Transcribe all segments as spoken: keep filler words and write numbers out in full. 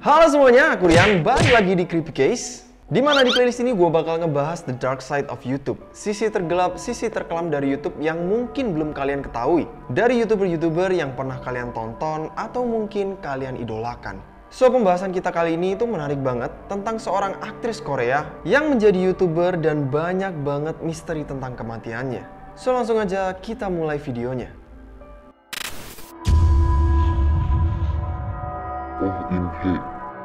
Halo semuanya, aku Rian, balik lagi di Creepy Case. Dimana di playlist ini gue bakal ngebahas the dark side of YouTube. Sisi tergelap, sisi terkelam dari YouTube yang mungkin belum kalian ketahui. Dari YouTuber-YouTuber yang pernah kalian tonton atau mungkin kalian idolakan. So, pembahasan kita kali ini itu menarik banget tentang seorang aktris Korea yang menjadi YouTuber dan banyak banget misteri tentang kematiannya. So, langsung aja kita mulai videonya. Oh In-hae.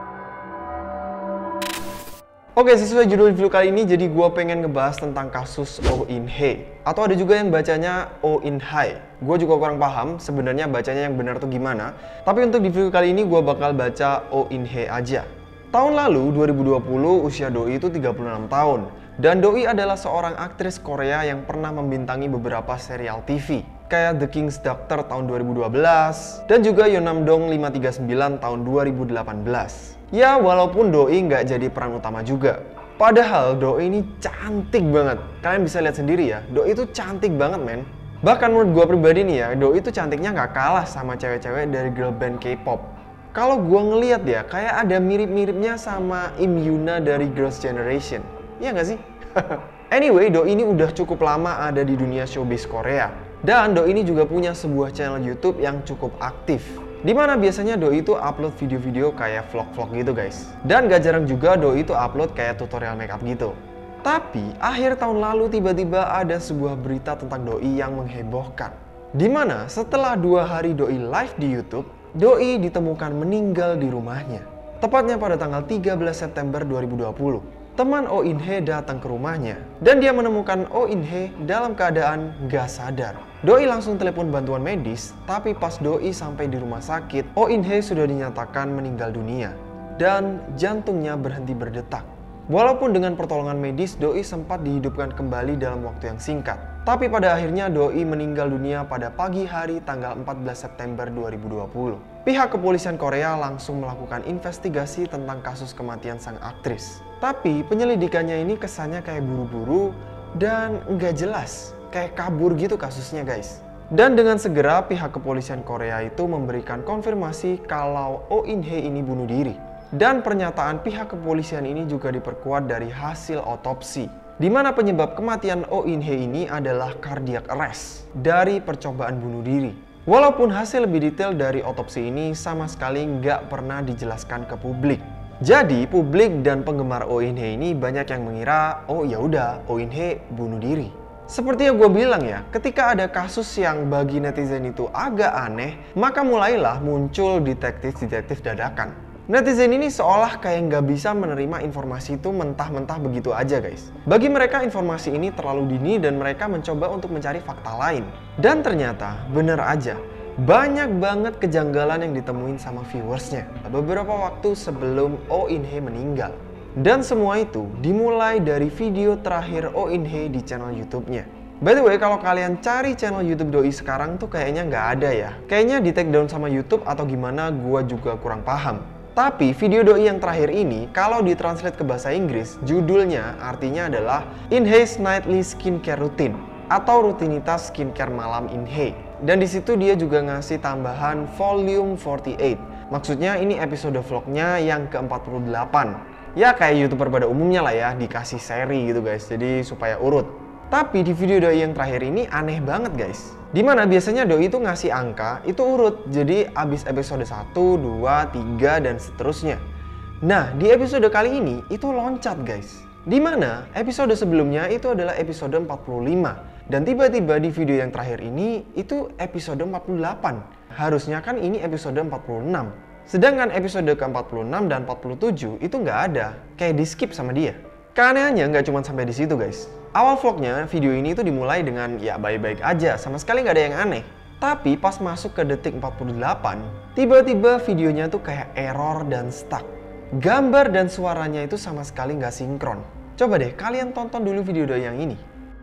Oke, sesuai judul video kali ini, jadi gue pengen ngebahas tentang kasus Oh In-hae. Atau ada juga yang bacanya Oh In-hae. Gue juga kurang paham sebenarnya bacanya yang benar tuh gimana. Tapi untuk di video kali ini gue bakal baca Oh In-hae aja. Tahun lalu, dua ribu dua puluh, usia Doi itu tiga puluh enam tahun. Dan Doi adalah seorang aktris Korea yang pernah membintangi beberapa serial T V. Kayak The King's Doctor tahun dua ribu dua belas. Dan juga Yeonam-dong lima tiga sembilan tahun dua ribu delapan belas. Ya, walaupun Doi nggak jadi peran utama juga. Padahal Doi ini cantik banget. Kalian bisa lihat sendiri ya, Doi itu cantik banget men. Bahkan menurut gue pribadi nih ya, Doi itu cantiknya nggak kalah sama cewek-cewek dari girl band K-pop. Kalau gue ngeliat ya, kayak ada mirip-miripnya sama Im Yuna dari Girls' Generation. Iya nggak sih? Anyway, Doi ini udah cukup lama ada di dunia showbiz Korea. Dan Doi ini juga punya sebuah channel YouTube yang cukup aktif. Dimana biasanya Doi itu upload video-video kayak vlog-vlog gitu guys. Dan gak jarang juga Doi itu upload kayak tutorial makeup gitu. Tapi akhir tahun lalu tiba-tiba ada sebuah berita tentang Doi yang menghebohkan. Dimana setelah dua hari Doi live di YouTube, Doi ditemukan meninggal di rumahnya. Tepatnya pada tanggal tiga belas September dua ribu dua puluh. Teman Oh In-hae datang ke rumahnya dan dia menemukan Oh In-hae dalam keadaan gak sadar. Doi langsung telepon bantuan medis, tapi pas Doi sampai di rumah sakit, Oh In-hae sudah dinyatakan meninggal dunia dan jantungnya berhenti berdetak. Walaupun dengan pertolongan medis, Doi sempat dihidupkan kembali dalam waktu yang singkat. Tapi pada akhirnya Doi meninggal dunia pada pagi hari tanggal empat belas September dua ribu dua puluh. Pihak kepolisian Korea langsung melakukan investigasi tentang kasus kematian sang aktris. Tapi penyelidikannya ini kesannya kayak buru-buru dan nggak jelas. Kayak kabur gitu kasusnya guys. Dan dengan segera pihak kepolisian Korea itu memberikan konfirmasi kalau Oh In-hae ini bunuh diri. Dan pernyataan pihak kepolisian ini juga diperkuat dari hasil otopsi. Di mana penyebab kematian Oh In-hae ini adalah cardiac arrest dari percobaan bunuh diri. Walaupun hasil lebih detail dari otopsi ini sama sekali nggak pernah dijelaskan ke publik. Jadi publik dan penggemar Oh In-hae ini banyak yang mengira, oh ya udah Oh In-hae bunuh diri. Seperti yang gue bilang ya, ketika ada kasus yang bagi netizen itu agak aneh, maka mulailah muncul detektif-detektif dadakan. Netizen ini seolah kayak nggak bisa menerima informasi itu mentah-mentah begitu aja guys. Bagi mereka informasi ini terlalu dini dan mereka mencoba untuk mencari fakta lain. Dan ternyata bener aja, banyak banget kejanggalan yang ditemuin sama viewersnya beberapa waktu sebelum Oh In-hae meninggal. Dan semua itu dimulai dari video terakhir Oh In-hae di channel YouTube-nya. By the way, kalau kalian cari channel YouTube Doi sekarang tuh kayaknya nggak ada ya. Kayaknya di take down sama YouTube atau gimana gua juga kurang paham. Tapi video Doi yang terakhir ini, kalau ditranslate ke bahasa Inggris, judulnya artinya adalah In-hae's Nightly Skincare Routine atau rutinitas skincare malam In-hae. Dan di situ dia juga ngasih tambahan volume empat puluh delapan. Maksudnya ini episode vlognya yang ke empat puluh delapan. Ya kayak YouTuber pada umumnya lah ya, dikasih seri gitu guys, jadi supaya urut. Tapi di video Doi yang terakhir ini aneh banget guys. Dimana biasanya Doi itu ngasih angka, itu urut. Jadi abis episode satu, dua, tiga, dan seterusnya. Nah, di episode kali ini itu loncat guys. Dimana episode sebelumnya itu adalah episode empat puluh lima. Dan tiba-tiba di video yang terakhir ini itu episode empat puluh delapan. Harusnya kan ini episode empat puluh enam. Sedangkan episode ke empat puluh enam dan empat puluh tujuh itu nggak ada. Kayak di skip sama dia. Keanehannya nggak cuma sampai di situ guys. Awal vlognya video ini tuh dimulai dengan ya baik-baik aja, sama sekali nggak ada yang aneh. Tapi pas masuk ke detik empat puluh delapan, tiba-tiba videonya tuh kayak error dan stuck. Gambar dan suaranya itu sama sekali nggak sinkron. Coba deh kalian tonton dulu video Doi yang ini.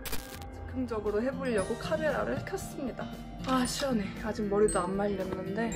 즉흥적으로 해보려고 카메라를 켰습니다. 아 시원해. 아직 머리도 안 말렸는데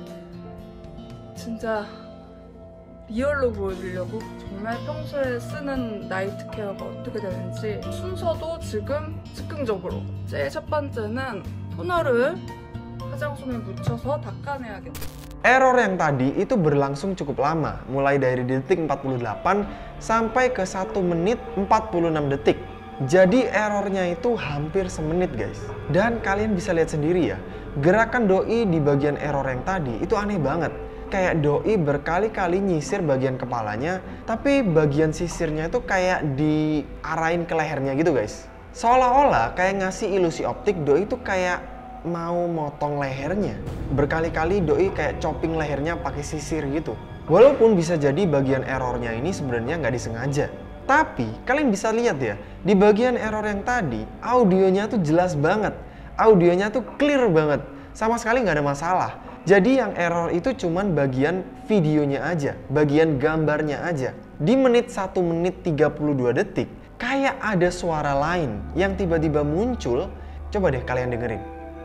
진짜 리얼로 보여주려고 정말 평소에 쓰는 나이트 케어가 어떻게 되는지 순서도 지금 즉흥적으로 제일 첫 번째는 토너를 화장솜에 묻혀서 닦아내야겠다. Error yang tadi itu berlangsung cukup lama, mulai dari detik empat puluh delapan sampai ke satu menit empat puluh enam detik. Jadi errornya itu hampir semenit guys. Dan kalian bisa lihat sendiri ya, gerakan doi di bagian error yang tadi itu aneh banget. Kayak doi berkali-kali nyisir bagian kepalanya, tapi bagian sisirnya itu kayak diarahin ke lehernya gitu guys. Seolah-olah kayak ngasih ilusi optik doi itu kayak mau motong lehernya. Berkali-kali doi kayak chopping lehernya pakai sisir gitu. Walaupun bisa jadi bagian errornya ini sebenarnya nggak disengaja. Tapi kalian bisa lihat ya, di bagian error yang tadi audionya tuh jelas banget. Audionya tuh clear banget. Sama sekali nggak ada masalah. Jadi yang error itu cuman bagian videonya aja, bagian gambarnya aja. Di menit satu menit tiga puluh dua detik, kayak ada suara lain yang tiba-tiba muncul. Coba deh kalian dengerin.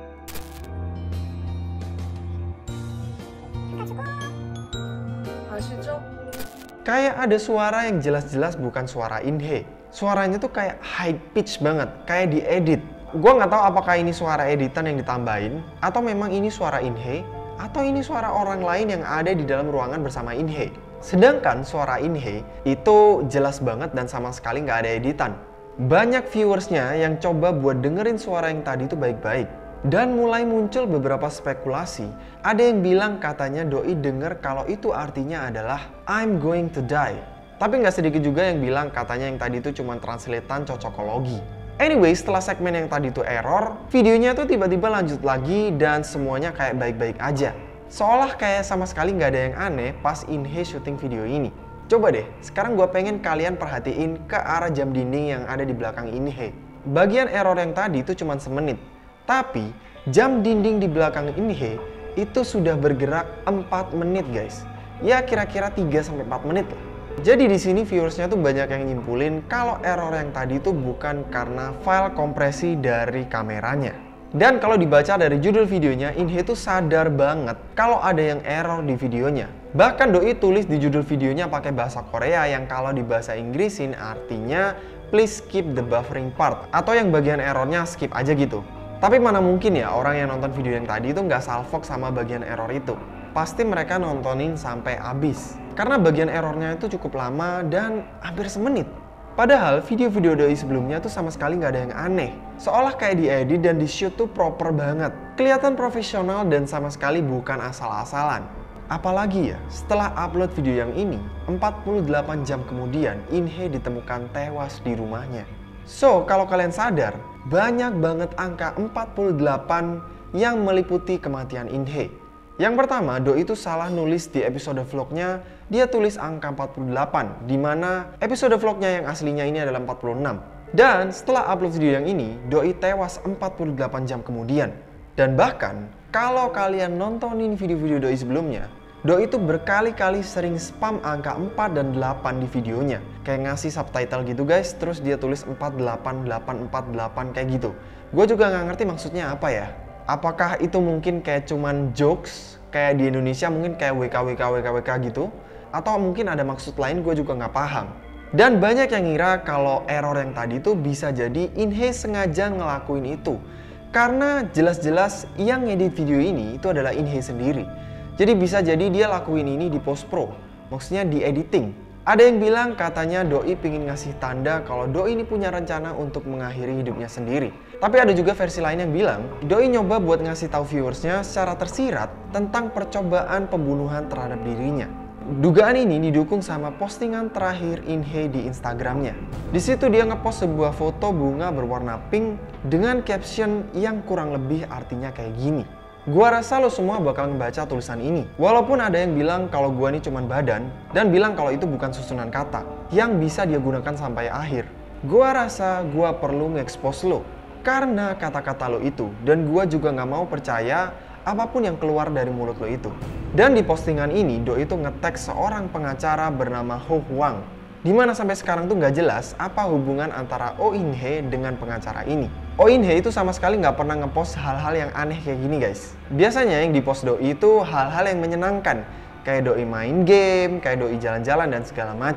아시죠? Kayak ada suara yang jelas-jelas bukan suara Inhe. Suaranya tuh kayak high pitch banget, kayak diedit. Gua nggak tahu apakah ini suara editan yang ditambahin, atau memang ini suara Inhe, atau ini suara orang lain yang ada di dalam ruangan bersama Inhe. Sedangkan suara Inhe itu jelas banget dan sama sekali nggak ada editan. Banyak viewersnya yang coba buat dengerin suara yang tadi itu baik-baik. Dan mulai muncul beberapa spekulasi. Ada yang bilang katanya doi denger kalau itu artinya adalah I'm going to die. Tapi nggak sedikit juga yang bilang katanya yang tadi itu cuma translatean cocokologi. Anyway, setelah segmen yang tadi itu error, videonya tuh tiba-tiba lanjut lagi dan semuanya kayak baik-baik aja. Seolah kayak sama sekali nggak ada yang aneh pas Inhe syuting video ini. Coba deh, sekarang gue pengen kalian perhatiin ke arah jam dinding yang ada di belakang Inhe. Bagian error yang tadi itu cuma semenit. Tapi jam dinding di belakang Inhe itu sudah bergerak empat menit guys. Ya kira-kira tiga sampai empat menit lah. Jadi di sini viewersnya tuh banyak yang nyimpulin kalau error yang tadi itu bukan karena file kompresi dari kameranya. Dan kalau dibaca dari judul videonya, Inhe tuh sadar banget kalau ada yang error di videonya. Bahkan doi tulis di judul videonya pakai bahasa Korea yang kalau di bahasa Inggrisin artinya please skip the buffering part, atau yang bagian errornya skip aja gitu. Tapi mana mungkin ya orang yang nonton video yang tadi itu nggak salfok sama bagian error itu. Pasti mereka nontonin sampai habis. Karena bagian errornya itu cukup lama dan hampir semenit. Padahal video-video doi sebelumnya tuh sama sekali nggak ada yang aneh. Seolah kayak diedit dan di shoot tuh proper banget. Kelihatan profesional dan sama sekali bukan asal-asalan. Apalagi ya, setelah upload video yang ini, empat puluh delapan jam kemudian Inhe ditemukan tewas di rumahnya. So, kalau kalian sadar, banyak banget angka empat puluh delapan yang meliputi kematian Inhe. Yang pertama, doi itu salah nulis di episode vlognya, dia tulis angka empat puluh delapan, di mana episode vlognya yang aslinya ini adalah empat puluh enam. Dan setelah upload video yang ini, doi tewas empat puluh delapan jam kemudian. Dan bahkan, kalau kalian nontonin video-video doi sebelumnya, doi itu berkali-kali sering spam angka empat dan delapan di videonya. Kayak ngasih subtitle gitu guys, terus dia tulis empat delapan delapan empat delapan kayak gitu. Gue juga nggak ngerti maksudnya apa ya. Apakah itu mungkin kayak cuman jokes, kayak di Indonesia mungkin kayak W K W K W K W K gitu? Atau mungkin ada maksud lain, gue juga nggak paham. Dan banyak yang ngira kalau error yang tadi tuh bisa jadi Inhe sengaja ngelakuin itu. Karena jelas-jelas yang ngedit video ini itu adalah Inhe sendiri. Jadi bisa jadi dia lakuin ini di post pro, maksudnya di editing. Ada yang bilang katanya doi pingin ngasih tanda kalau doi ini punya rencana untuk mengakhiri hidupnya sendiri. Tapi ada juga versi lain yang bilang doi nyoba buat ngasih tahu viewersnya secara tersirat tentang percobaan pembunuhan terhadap dirinya. Dugaan ini didukung sama postingan terakhir Inhe di Instagramnya. Di situ dia ngepost sebuah foto bunga berwarna pink dengan caption yang kurang lebih artinya kayak gini. Gua rasa lo semua bakal ngebaca tulisan ini. Walaupun ada yang bilang kalau gua ini cuman badan, dan bilang kalau itu bukan susunan kata yang bisa dia gunakan sampai akhir. Gua rasa gua perlu nge-expose lo karena kata-kata lo itu, dan gua juga nggak mau percaya apapun yang keluar dari mulut lo itu. Dan di postingan ini, doi itu nge-tag seorang pengacara bernama Ho Hwang, dimana sampai sekarang tuh nggak jelas apa hubungan antara Oh In-hye dengan pengacara ini. Oh In-hye itu sama sekali nggak pernah ngepost hal-hal yang aneh kayak gini guys. Biasanya yang dipost doi itu hal-hal yang menyenangkan, kayak doi main game, kayak doi jalan-jalan dan segala macem.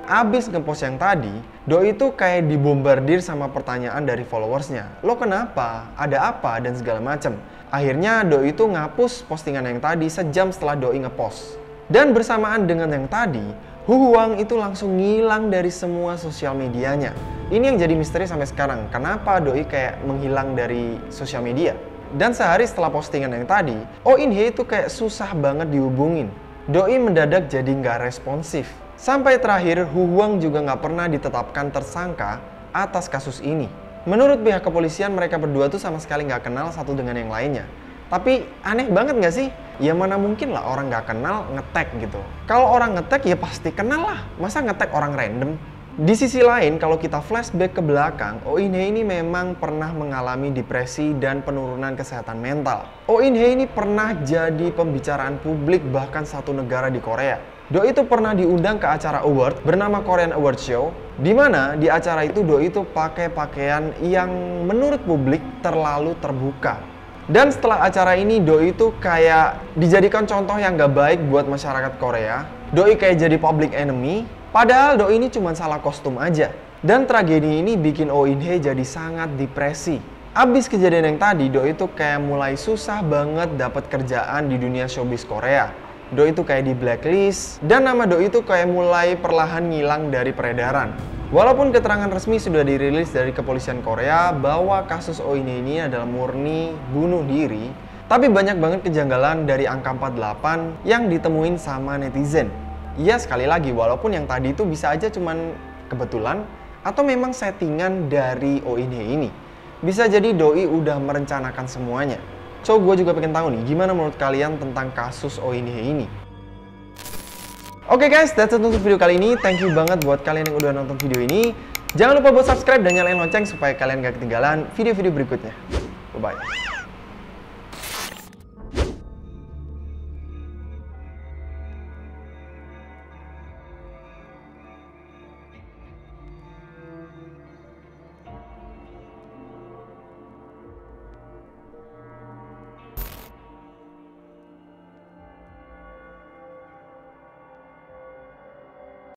Abis ngepost yang tadi, Doi itu kayak dibombardir sama pertanyaan dari followersnya. Lo kenapa? Ada apa? Dan segala macem. Akhirnya Doi itu ngapus postingan yang tadi sejam setelah Doi ngepost. Dan bersamaan dengan yang tadi, Hu Huang itu langsung ngilang dari semua sosial medianya. Ini yang jadi misteri sampai sekarang. Kenapa Doi kayak menghilang dari sosial media? Dan sehari setelah postingan yang tadi, Oh In Hye itu kayak susah banget dihubungin. Doi mendadak jadi nggak responsif. Sampai terakhir, Hu Huang juga nggak pernah ditetapkan tersangka atas kasus ini. Menurut pihak kepolisian, mereka berdua tuh sama sekali nggak kenal satu dengan yang lainnya. Tapi aneh banget nggak sih? Ya mana mungkin lah orang nggak kenal nge-tag gitu. Kalau orang nge-tag ya pasti kenal lah. Masa nge-tag orang random? Di sisi lain, kalau kita flashback ke belakang, Oh In Hye ini memang pernah mengalami depresi dan penurunan kesehatan mental. Oh In Hye ini pernah jadi pembicaraan publik bahkan satu negara di Korea. Doi itu pernah diundang ke acara award bernama Korean Award Show, di mana di acara itu Doi itu pakai pakaian yang menurut publik terlalu terbuka. Dan setelah acara ini Doi itu kayak dijadikan contoh yang gak baik buat masyarakat Korea. Doi kayak jadi public enemy, padahal Doi ini cuma salah kostum aja. Dan tragedi ini bikin Oh In Hye jadi sangat depresi. Abis kejadian yang tadi, Doi itu kayak mulai susah banget dapat kerjaan di dunia showbiz Korea. Doi itu kayak di blacklist, dan nama Doi itu kayak mulai perlahan ngilang dari peredaran. Walaupun keterangan resmi sudah dirilis dari kepolisian Korea bahwa kasus Oh In Hye ini adalah murni bunuh diri, tapi banyak banget kejanggalan dari angka empat puluh delapan yang ditemuin sama netizen. Ya sekali lagi, walaupun yang tadi itu bisa aja cuman kebetulan atau memang settingan dari Oh In Hye ini. Bisa jadi Doi udah merencanakan semuanya. So, gue juga pengen tahu nih, gimana menurut kalian tentang kasus Oh In Hye ini? Oke okay guys, that's it untuk video kali ini. Thank you banget buat kalian yang udah nonton video ini. Jangan lupa buat subscribe dan nyalain lonceng supaya kalian gak ketinggalan video-video berikutnya. Bye-bye.